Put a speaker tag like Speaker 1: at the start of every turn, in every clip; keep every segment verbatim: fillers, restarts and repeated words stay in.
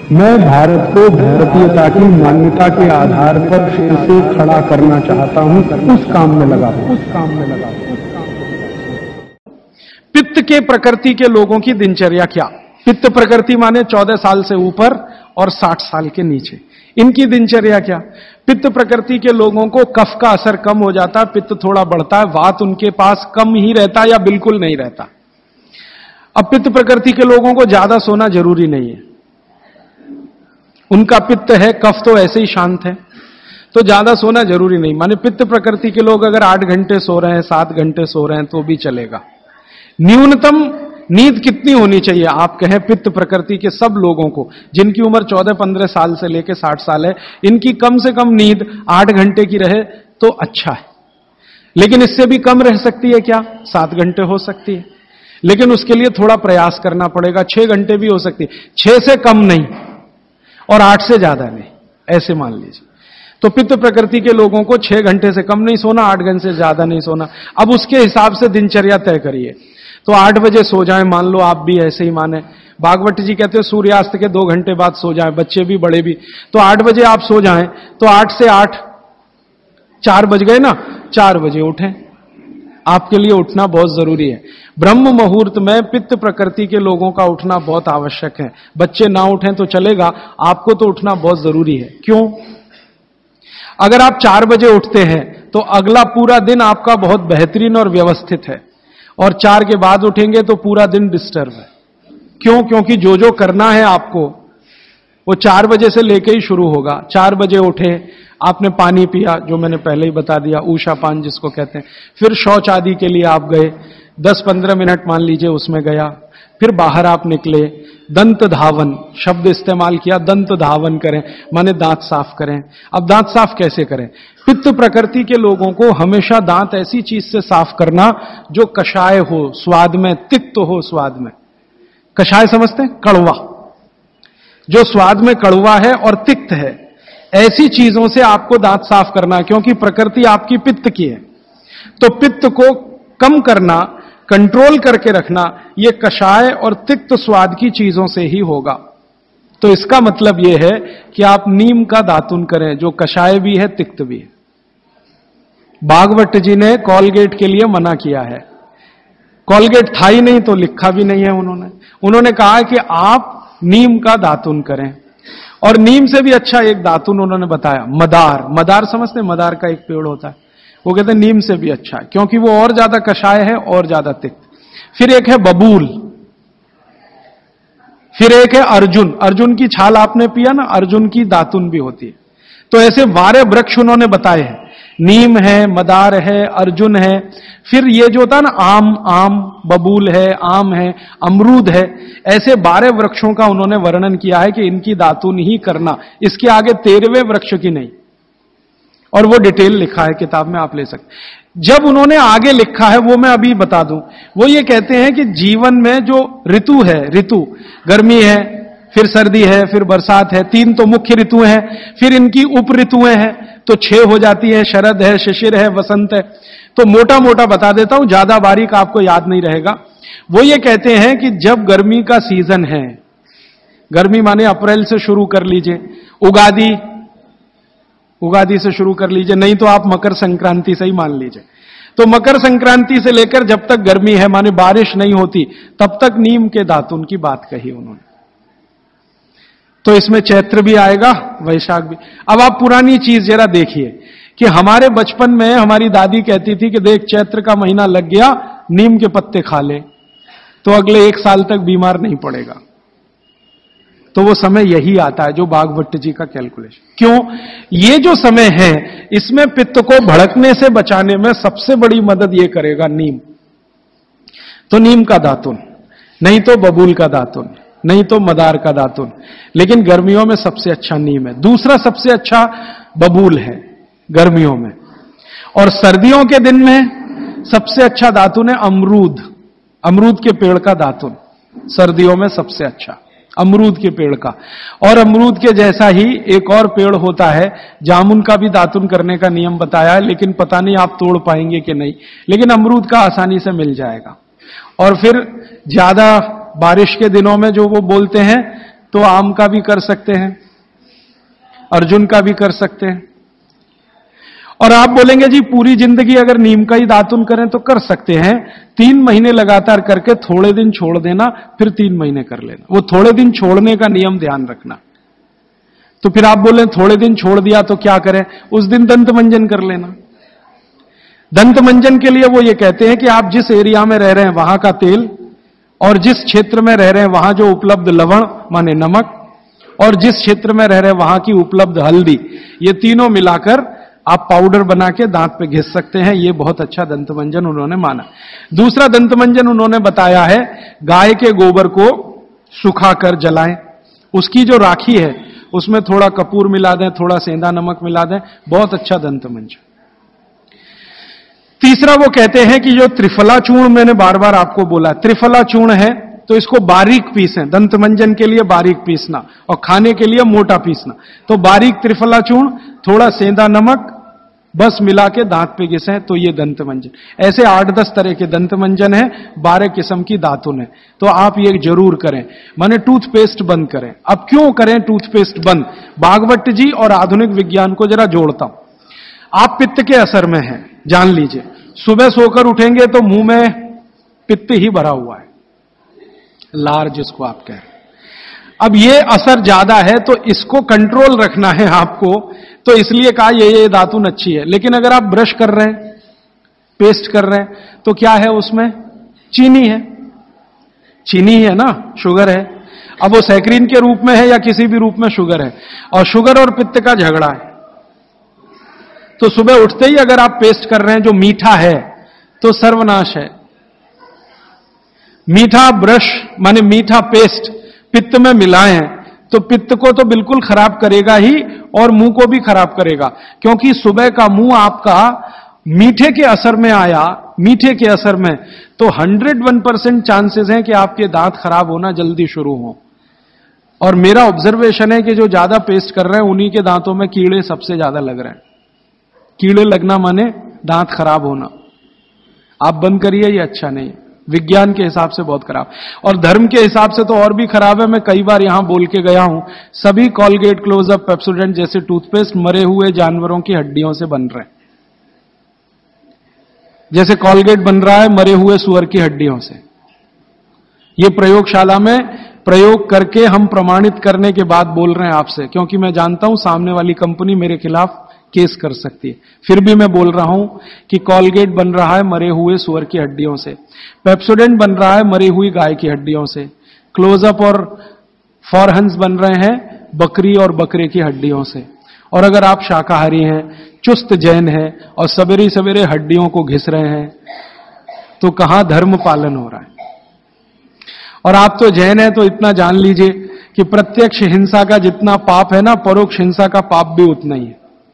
Speaker 1: मैं भारत को भारतीयता की मान्यता के आधार पर फिर से खड़ा करना चाहता हूं, उस काम में लगा हूं उस काम में लगा हूं
Speaker 2: पित्त के प्रकृति के लोगों की दिनचर्या क्या? पित्त प्रकृति माने चौदह साल से ऊपर और साठ साल के नीचे, इनकी दिनचर्या क्या? पित्त प्रकृति के लोगों को कफ का असर कम हो जाता है, पित्त थोड़ा बढ़ता है, वात उनके पास कम ही रहता है या बिल्कुल नहीं रहता। अब पित्त प्रकृति के लोगों को ज्यादा सोना जरूरी नहीं है, उनका पित्त है, कफ तो ऐसे ही शांत है, तो ज्यादा सोना जरूरी नहीं। माने पित्त प्रकृति के लोग अगर आठ घंटे सो रहे हैं, सात घंटे सो रहे हैं तो भी चलेगा। न्यूनतम नींद कितनी होनी चाहिए? आप कहें पित्त प्रकृति के सब लोगों को जिनकी उम्र चौदह पंद्रह साल से लेकर साठ साल है, इनकी कम से कम नींद आठ घंटे की रहे तो अच्छा है। लेकिन इससे भी कम रह सकती है क्या? सात घंटे हो सकती है, लेकिन उसके लिए थोड़ा प्रयास करना पड़ेगा। छह घंटे भी हो सकती है, छह से कम नहीं और आठ से ज्यादा नहीं, ऐसे मान लीजिए। तो पित्त प्रकृति के लोगों को छह घंटे से कम नहीं सोना, आठ घंटे से ज्यादा नहीं सोना। अब उसके हिसाब से दिनचर्या तय करिए। तो आठ बजे सो जाएं, मान लो आप भी ऐसे ही माने। भागवत जी कहते हैं सूर्यास्त के दो घंटे बाद सो जाएं, बच्चे भी बड़े भी। तो आठ बजे आप सो जाएं, तो आठ से आठ चार बज गए ना, चार बजे उठें। आपके लिए उठना बहुत जरूरी है। ब्रह्म मुहूर्त में पित्त प्रकृति के लोगों का उठना बहुत आवश्यक है। बच्चे ना उठें तो चलेगा, आपको तो उठना बहुत जरूरी है। क्यों? अगर आप चार बजे उठते हैं तो अगला पूरा दिन आपका बहुत बेहतरीन और व्यवस्थित है, और चार के बाद उठेंगे तो पूरा दिन डिस्टर्ब है। क्यों? क्योंकि जो जो करना है आपको वो चार बजे से लेके ही शुरू होगा। चार बजे उठे, आपने पानी पिया, जो मैंने पहले ही बता दिया, ऊषा पान जिसको कहते हैं। फिर शौच आदि के लिए आप गए, दस पंद्रह मिनट मान लीजिए उसमें गया। फिर बाहर आप निकले, दंत धावन शब्द इस्तेमाल किया, दंत धावन करें माने दांत साफ करें। अब दांत साफ कैसे करें? पित्त प्रकृति के लोगों को हमेशा दांत ऐसी चीज से साफ करना जो कषाय हो, स्वाद में तिक्त हो। स्वाद में कषाय समझते हैं? कड़वा, जो स्वाद में कड़वा है और तिक्त है, ऐसी चीजों से आपको दांत साफ करना, क्योंकि प्रकृति आपकी पित्त की है। तो पित्त को कम करना, कंट्रोल करके रखना, यह कषाय और तिक्त स्वाद की चीजों से ही होगा। तो इसका मतलब यह है कि आप नीम का दातुन करें, जो कषाय भी है, तिक्त भी है। भागवत जी ने कॉलगेट के लिए मना किया है। कॉलगेट था ही नहीं तो लिखा भी नहीं है उन्होंने। उन्होंने कहा कि आप नीम का दातुन करें, और नीम से भी अच्छा एक दातुन उन्होंने बताया, मदार। मदार समझते? मदार का एक पेड़ होता है, वो कहते हैं नीम से भी अच्छा है, क्योंकि वो और ज्यादा कषाय है और ज्यादा तिक्त। फिर एक है बबूल, फिर एक है अर्जुन। अर्जुन की छाल आपने पिया ना, अर्जुन की दातुन भी होती है। तो ऐसे बारह वृक्ष उन्होंने बताए हैं, नीम है, मदार है, अर्जुन है। फिर ये जो होता है ना आम, आम बबूल है, आम है, अमरूद है, ऐसे बारह वृक्षों का उन्होंने वर्णन किया है कि इनकी दातुन ही करना, इसके आगे तेरहवें वृक्ष की नहीं। और वो डिटेल लिखा है किताब में, आप ले सकते। जब उन्होंने आगे लिखा है वो मैं अभी बता दूं। वो ये कहते हैं कि जीवन में जो ऋतु है, ऋतु गर्मी है, फिर सर्दी है, फिर बरसात है, तीन तो मुख्य ऋतु हैं। फिर इनकी उप ऋतुएं हैं, तो छह हो जाती है, शरद है, शिशिर है, वसंत है। तो मोटा मोटा बता देता हूं, ज्यादा बारीक आपको याद नहीं रहेगा। वो ये कहते हैं कि जब गर्मी का सीजन है, गर्मी माने अप्रैल से शुरू कर लीजिए, उगादी उगादी से शुरू कर लीजिए, नहीं तो आप मकर संक्रांति से ही मान लीजिए। तो मकर संक्रांति से लेकर जब तक गर्मी है माने बारिश नहीं होती, तब तक नीम के दातुन की बात कही उन्होंने। तो इसमें चैत्र भी आएगा, वैशाख भी। अब आप पुरानी चीज जरा देखिए कि हमारे बचपन में हमारी दादी कहती थी कि देख चैत्र का महीना लग गया, नीम के पत्ते खा ले तो अगले एक साल तक बीमार नहीं पड़ेगा। तो वो समय यही आता है जो भागवत जी का कैलकुलेशन। क्यों? ये जो समय है इसमें पित्त को भड़कने से बचाने में सबसे बड़ी मदद ये करेगा नीम। तो नीम का दातुन, नहीं तो बबूल का दातुन, नहीं तो मदार का दातुन, लेकिन गर्मियों में सबसे अच्छा नीम है। दूसरा सबसे अच्छा बबूल है गर्मियों में, और सर्दियों के दिन में सबसे अच्छा दातुन है अमरूद। अमरूद के पेड़ का दातुन सर्दियों में सबसे अच्छा, अमरूद के पेड़ का। और अमरूद के जैसा ही एक और पेड़ होता है, जामुन का भी दातुन करने का नियम बताया है, लेकिन पता नहीं आप तोड़ पाएंगे कि नहीं, लेकिन अमरूद का आसानी से मिल जाएगा। और फिर ज्यादा बारिश के दिनों में जो वो बोलते हैं तो आम का भी कर सकते हैं, अर्जुन का भी कर सकते हैं। और आप बोलेंगे जी पूरी जिंदगी अगर नीम का ही दातुन करें तो कर सकते हैं, तीन महीने लगातार करके थोड़े दिन छोड़ देना, फिर तीन महीने कर लेना। वो थोड़े दिन छोड़ने का नियम ध्यान रखना। तो फिर आप बोले थोड़े दिन छोड़ दिया तो क्या करें, उस दिन दंत मंजन कर लेना। दंत मंजन के लिए वो ये कहते हैं कि आप जिस एरिया में रह रहे हैं वहां का तेल, और जिस क्षेत्र में रह रहे हैं वहां जो उपलब्ध लवण माने नमक, और जिस क्षेत्र में रह रहे हैं वहां की उपलब्ध हल्दी, ये तीनों मिलाकर आप पाउडर बना के दांत पे घिस सकते हैं। ये बहुत अच्छा दंत मंजन उन्होंने माना। दूसरा दंत मंजन उन्होंने बताया है गाय के गोबर को सुखाकर जलाएं, उसकी जो राखी है उसमें थोड़ा कपूर मिला दें, थोड़ा सेंधा नमक मिला दें, बहुत अच्छा दंत मंजन। तीसरा वो कहते हैं कि जो त्रिफला चूर्ण मैंने बार बार आपको बोला, त्रिफला चूर्ण है तो इसको बारीक पीसें, दंत मंजन के लिए बारीक पीसना और खाने के लिए मोटा पीसना। तो बारीक त्रिफला चूर्ण, थोड़ा सेंधा नमक, बस मिला के दांत पे घिसें तो ये दंत मंजन। ऐसे आठ दस तरह के दंत मंजन है, बारह किस्म की दातुन है। तो आप ये जरूर करें, माने टूथपेस्ट बंद करें। अब क्यों करें टूथपेस्ट बंद? भागवत जी और आधुनिक विज्ञान को जरा जोड़ता हूं। आप पित्त के असर में हैं, जान लीजिए। सुबह सोकर उठेंगे तो मुंह में पित्त ही भरा हुआ है, लार जिसको आप कह रहे हैं। अब ये असर ज्यादा है तो इसको कंट्रोल रखना है आपको, तो इसलिए कहा ये ये दातुन अच्छी है। लेकिन अगर आप ब्रश कर रहे हैं, पेस्ट कर रहे हैं, तो क्या है उसमें? चीनी है, चीनी है ना, शुगर है। अब वो सैकरीन के रूप में है या किसी भी रूप में शुगर है, और शुगर और पित्त का झगड़ा है। तो सुबह उठते ही अगर आप पेस्ट कर रहे हैं जो मीठा है तो सर्वनाश है। मीठा ब्रश माने मीठा पेस्ट पित्त में मिलाएं तो पित्त को तो बिल्कुल खराब करेगा ही, और मुंह को भी खराब करेगा। क्योंकि सुबह का मुंह आपका मीठे के असर में आया, मीठे के असर में, तो हंड्रेड वन परसेंट चांसेस हैं कि आपके दांत खराब होना जल्दी शुरू हो। और मेरा ऑब्जर्वेशन है कि जो ज्यादा पेस्ट कर रहे हैं उन्हीं के दांतों में कीड़े सबसे ज्यादा लग रहे हैं। कीड़े लगना माने दांत खराब होना। आप बंद करिए, ये अच्छा नहीं, विज्ञान के हिसाब से बहुत खराब, और धर्म के हिसाब से तो और भी खराब है। मैं कई बार यहां बोल के गया हूं, सभी कॉलगेट, क्लोजअप, पेप्सोडेंट जैसे टूथपेस्ट मरे हुए जानवरों की हड्डियों से बन रहे हैं। जैसे कॉलगेट बन रहा है मरे हुए सुअर की हड्डियों से। ये प्रयोगशाला में प्रयोग करके हम प्रमाणित करने के बाद बोल रहे हैं आपसे, क्योंकि मैं जानता हूं सामने वाली कंपनी मेरे खिलाफ केस कर सकती है। फिर भी मैं बोल रहा हूं कि कॉलगेट बन रहा है मरे हुए सुअर की हड्डियों से, पेप्सोडेंट बन रहा है मरी हुई गाय की हड्डियों से, क्लोजअप और फॉरहंस बन रहे हैं बकरी और बकरे की हड्डियों से। और अगर आप शाकाहारी हैं, चुस्त जैन हैं और सवेरे सवेरे हड्डियों को घिस रहे हैं, तो कहां धर्म पालन हो रहा है? और आप तो जैन हैं तो इतना जान लीजिए कि प्रत्यक्ष हिंसा का जितना पाप है ना, परोक्ष हिंसा का पाप भी उतना ही है।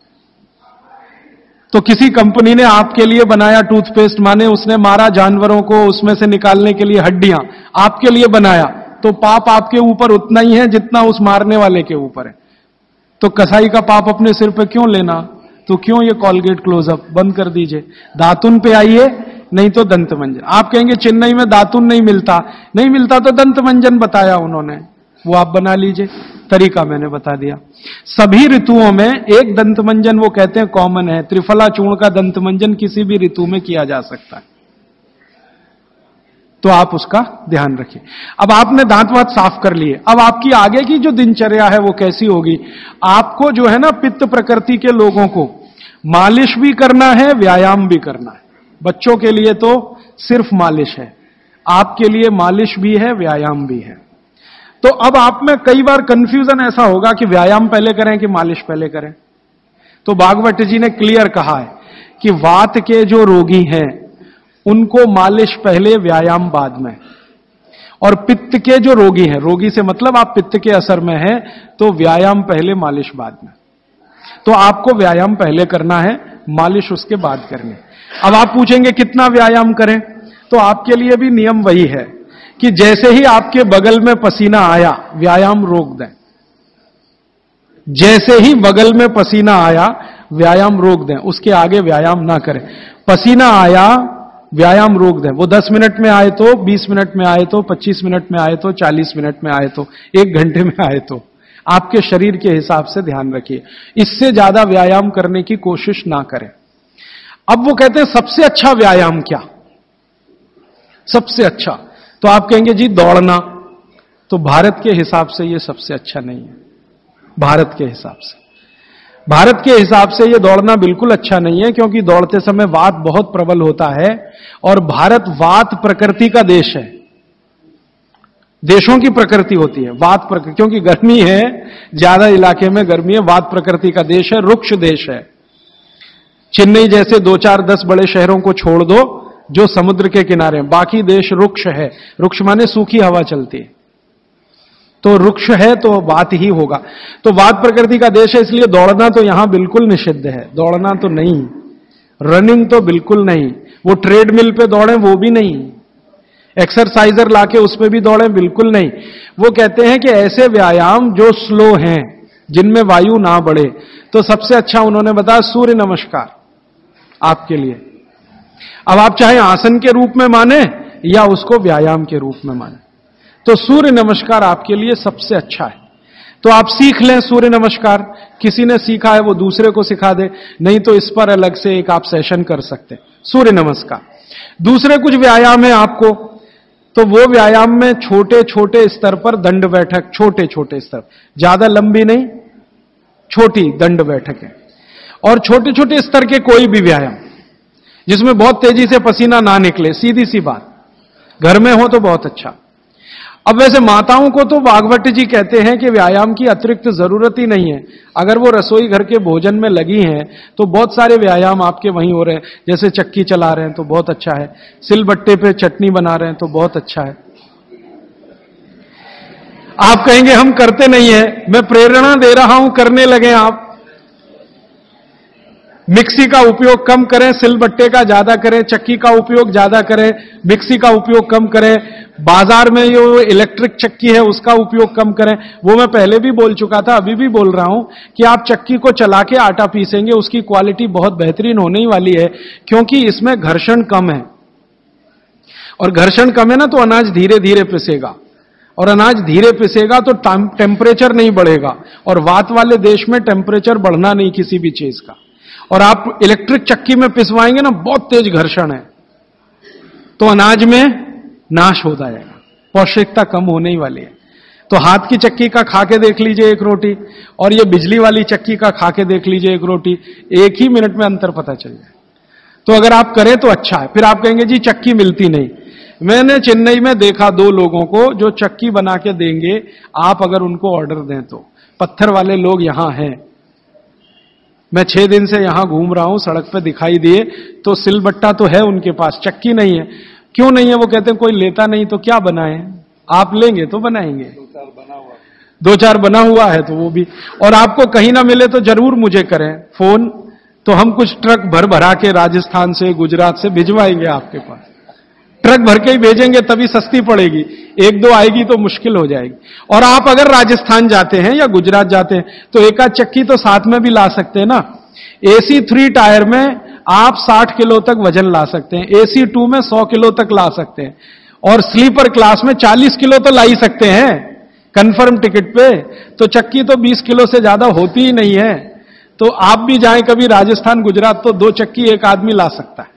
Speaker 2: तो किसी कंपनी ने आपके लिए बनाया टूथपेस्ट, माने उसने मारा जानवरों को, उसमें से निकालने के लिए हड्डियां आपके लिए बनाया, तो पाप आपके ऊपर उतना ही है जितना उस मारने वाले के ऊपर है। तो कसाई का पाप अपने सिर पे क्यों लेना? तो क्यों ये कॉलगेट, क्लोजअप बंद कर दीजिए। दातुन पे आइए, नहीं तो दंत मंजन। आप कहेंगे चेन्नई में दातुन नहीं मिलता, नहीं मिलता तो दंत मंजन बताया उन्होंने, वो आप बना लीजिए। तरीका मैंने बता दिया। सभी ऋतुओं में एक दंत मंजन वो कहते हैं कॉमन है, त्रिफला चूर्ण का दंत मंजन किसी भी ऋतु में किया जा सकता है, तो आप उसका ध्यान रखिए। अब आपने दांत वात साफ कर लिए, अब आपकी आगे की जो दिनचर्या है वो कैसी होगी? आपको जो है ना, पित्त प्रकृति के लोगों को मालिश भी करना है, व्यायाम भी करना है। बच्चों के लिए तो सिर्फ मालिश है, आपके लिए मालिश भी है, व्यायाम भी है। तो अब आप में कई बार कंफ्यूजन ऐसा होगा कि व्यायाम पहले करें कि मालिश पहले करें। तो भागवत जी ने क्लियर कहा है कि वात के जो रोगी हैं उनको मालिश पहले, व्यायाम बाद में। और पित्त के जो रोगी हैं, रोगी से मतलब आप पित्त के असर में हैं, तो व्यायाम पहले, मालिश बाद में। तो आपको व्यायाम पहले करना है, मालिश उसके बाद करनी। अब आप पूछेंगे कितना व्यायाम करें? तो आपके लिए भी नियम वही है कि जैसे ही आपके बगल में पसीना आया, व्यायाम रोक दें। जैसे ही बगल में पसीना आया, व्यायाम रोक दें, उसके आगे व्यायाम ना करें। पसीना आया, व्यायाम रोक दें। वो दस मिनट में आए तो, बीस मिनट में आए तो, पच्चीस मिनट में आए तो, चालीस मिनट में आए तो, एक घंटे में आए तो, आपके शरीर के हिसाब से ध्यान रखिए। इससे ज्यादा व्यायाम करने की कोशिश ना करें। अब वो कहते हैं सबसे अच्छा व्यायाम क्या? सबसे अच्छा तो आप कहेंगे जी दौड़ना। तो भारत के हिसाब से ये सबसे अच्छा नहीं है। भारत के हिसाब से भारत के हिसाब से ये दौड़ना बिल्कुल अच्छा नहीं है, क्योंकि दौड़ते समय वात बहुत प्रबल होता है और भारत वात प्रकृति का देश है। देशों की प्रकृति होती है वात प्रकृति, क्योंकि गर्मी है, ज्यादा इलाके में गर्मी है, वात प्रकृति का देश है, रुक्ष देश है। चेन्नई जैसे दो चार दस बड़े शहरों को छोड़ दो जो समुद्र के किनारे हैं, बाकी देश रुक्ष है। रुक्ष माने सूखी हवा चलती है, तो रुक्ष है तो वात ही होगा। तो वात प्रकृति का देश है, इसलिए दौड़ना तो यहां बिल्कुल निषिद्ध है। दौड़ना तो नहीं, रनिंग तो बिल्कुल नहीं, वो ट्रेडमिल पे दौड़े वो भी नहीं, एक्सरसाइजर लाके उस पे भी दौड़े बिल्कुल नहीं। वो कहते हैं कि ऐसे व्यायाम जो स्लो हैं, जिनमें वायु ना बढ़े, तो सबसे अच्छा उन्होंने बताया सूर्य नमस्कार आपके लिए। अब आप चाहे आसन के रूप में माने या उसको व्यायाम के रूप में माने, तो सूर्य नमस्कार आपके लिए सबसे अच्छा है। तो आप सीख लें सूर्य नमस्कार, किसी ने सीखा है वो दूसरे को सिखा दे, नहीं तो इस पर अलग से एक आप सेशन कर सकते हैं सूर्य नमस्कार। दूसरे कुछ व्यायाम है आपको, तो वो व्यायाम में छोटे छोटे स्तर पर दंड बैठक, छोटे छोटे स्तर, ज्यादा लंबी नहीं, छोटी दंड बैठक है। और छोटे छोटे स्तर के कोई भी व्यायाम जिसमें बहुत तेजी से पसीना ना निकले, सीधी सी बात, घर में हो तो बहुत अच्छा। अब वैसे माताओं को तो भागवत जी कहते हैं कि व्यायाम की अतिरिक्त जरूरत ही नहीं है। अगर वो रसोई घर के भोजन में लगी हैं तो बहुत सारे व्यायाम आपके वहीं हो रहे हैं। जैसे चक्की चला रहे हैं तो बहुत अच्छा है, सिलबट्टे पे चटनी बना रहे हैं तो बहुत अच्छा है। आप कहेंगे हम करते नहीं है, मैं प्रेरणा दे रहा हूं, करने लगे आप। मिक्सी का उपयोग कम करें, सिलबट्टे का ज्यादा करें, चक्की का उपयोग ज्यादा करें, मिक्सी का उपयोग कम करें, बाजार में जो इलेक्ट्रिक चक्की है उसका उपयोग कम करें। वो मैं पहले भी बोल चुका था, अभी भी बोल रहा हूं कि आप चक्की को चला के आटा पीसेंगे, उसकी क्वालिटी बहुत बेहतरीन होने ही वाली है, क्योंकि इसमें घर्षण कम है। और घर्षण कम है ना, तो अनाज धीरे धीरे पिसेगा, और अनाज धीरे पिसेगा तो टेम्परेचर नहीं बढ़ेगा। और वात वाले देश में टेम्परेचर बढ़ना नहीं किसी भी चीज का। और आप इलेक्ट्रिक चक्की में पिसवाएंगे ना, बहुत तेज घर्षण है, तो अनाज में नाश हो जाएगा, पौष्टिकता कम होने ही वाली है। तो हाथ की चक्की का खा के देख लीजिए एक रोटी, और ये बिजली वाली चक्की का खा के देख लीजिए एक रोटी, एक ही मिनट में अंतर पता चल जाए। तो अगर आप करें तो अच्छा है। फिर आप कहेंगे जी चक्की मिलती नहीं। मैंने चेन्नई में देखा दो लोगों को जो चक्की बना के देंगे, आप अगर उनको ऑर्डर दें तो। पत्थर वाले लोग यहां हैं, मैं छह दिन से यहां घूम रहा हूं, सड़क पे दिखाई दिए, तो सिलबट्टा तो है उनके पास, चक्की नहीं है। क्यों नहीं है? वो कहते हैं कोई लेता नहीं तो क्या बनाए, आप लेंगे तो बनाएंगे। दो चार बना हुआ है तो वो भी। और आपको कहीं ना मिले तो जरूर मुझे करें फोन, तो हम कुछ ट्रक भर भरा के राजस्थान से, गुजरात से भिजवाएंगे आपके पास। ट्रक भर के ही भेजेंगे तभी सस्ती पड़ेगी, एक दो आएगी तो मुश्किल हो जाएगी। और आप अगर राजस्थान जाते हैं या गुजरात जाते हैं तो एक आध चक्की तो साथ में भी ला सकते हैं ना। एसी थ्री टायर में आप साठ किलो तक वजन ला सकते हैं, एसी टू में सौ किलो तक ला सकते हैं, और स्लीपर क्लास में चालीस किलो तो ला ही सकते हैं कंफर्म टिकट पे। तो चक्की तो बीस किलो से ज्यादा होती ही नहीं है। तो आप भी जाएं कभी राजस्थान गुजरात तो दो चक्की एक आदमी ला सकता है।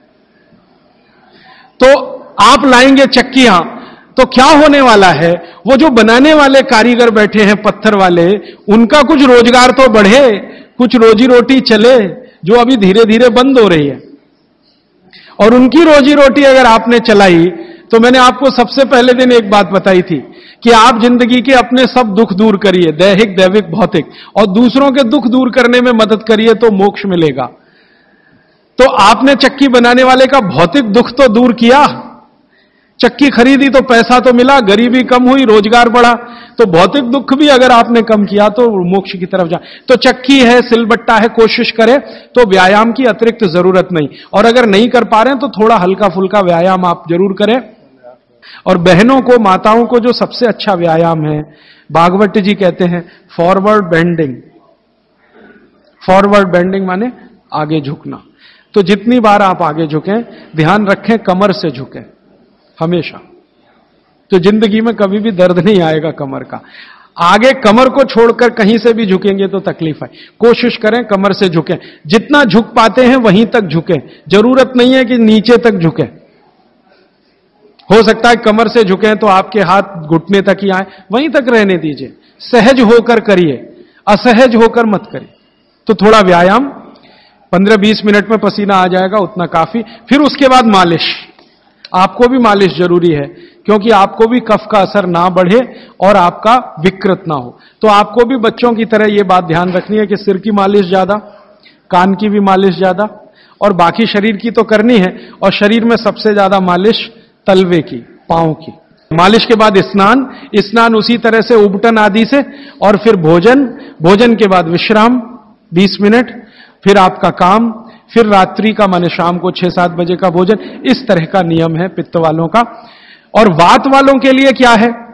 Speaker 2: तो आप लाएंगे चक्कियां तो क्या होने वाला है, वो जो बनाने वाले कारीगर बैठे हैं पत्थर वाले, उनका कुछ रोजगार तो बढ़े, कुछ रोजी रोटी चले, जो अभी धीरे धीरे बंद हो रही है। और उनकी रोजी रोटी अगर आपने चलाई, तो मैंने आपको सबसे पहले दिन एक बात बताई थी कि आप जिंदगी के अपने सब दुख दूर करिए, दैहिक दैविक भौतिक, और दूसरों के दुख दूर करने में मदद करिए तो मोक्ष मिलेगा। तो आपने चक्की बनाने वाले का भौतिक दुख तो दूर किया, चक्की खरीदी तो पैसा तो मिला, गरीबी कम हुई, रोजगार बढ़ा, तो भौतिक दुख भी अगर आपने कम किया तो मोक्ष की तरफ जा। तो चक्की है, सिलबट्टा है, कोशिश करें तो व्यायाम की अतिरिक्त जरूरत नहीं। और अगर नहीं कर पा रहे हैं तो थोड़ा हल्का फुल्का व्यायाम आप जरूर करें। और बहनों को, माताओं को जो सबसे अच्छा व्यायाम है, भागवत जी कहते हैं फॉरवर्ड बेंडिंग। फॉरवर्ड बेंडिंग माने आगे झुकना। तो जितनी बार आप आगे झुकें, ध्यान रखें कमर से झुकें हमेशा। तो जिंदगी में कभी भी दर्द नहीं आएगा कमर का। आगे कमर को छोड़कर कहीं से भी झुकेंगे तो तकलीफ है। कोशिश करें कमर से झुकें, जितना झुक पाते हैं वहीं तक झुकें। जरूरत नहीं है कि नीचे तक झुकें। हो सकता है कमर से झुकें तो आपके हाथ घुटने तक ही आए, वहीं तक रहने दीजिए। सहज होकर करिए, असहज होकर मत करिए। तो थोड़ा व्यायाम, पंद्रह बीस मिनट में पसीना आ जाएगा, उतना काफी। फिर उसके बाद मालिश। आपको भी मालिश जरूरी है, क्योंकि आपको भी कफ का असर ना बढ़े और आपका विकृत ना हो। तो आपको भी बच्चों की तरह यह बात ध्यान रखनी है कि सिर की मालिश ज्यादा, कान की भी मालिश ज्यादा, और बाकी शरीर की तो करनी है। और शरीर में सबसे ज्यादा मालिश तलवे की, पांव की। मालिश के बाद स्नान, स्नान उसी तरह से उबटन आदि से, और फिर भोजन, भोजन के बाद विश्राम बीस मिनट, फिर आपका काम, फिर रात्रि का माने शाम को छह सात बजे का भोजन। इस तरह का नियम है पित्त वालों का। और वात वालों के लिए क्या है?